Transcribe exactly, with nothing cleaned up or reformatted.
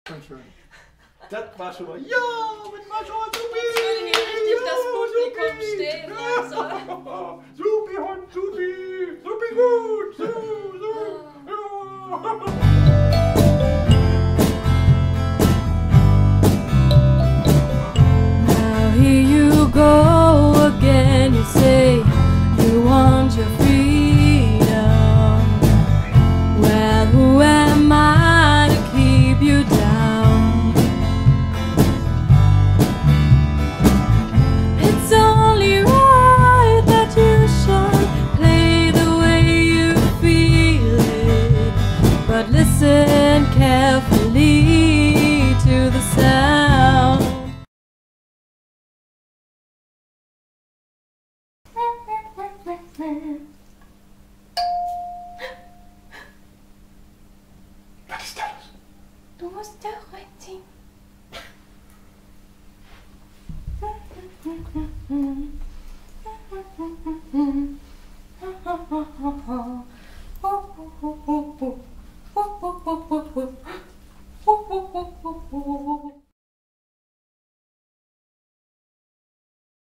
Schon schön. Das war schon mal. Ja, mit war schon supi! Jetzt würde hier richtig das Publikum stehen. Also. Supi, Hund, supi! Supi gut! Su, su, ja. Now here you go again. You say you want your freedom. Well, who am I to keep you down? It's only right that you should play the way you feel it, but listen carefully to the sound. Was ist da los? Du musst da reinziehen.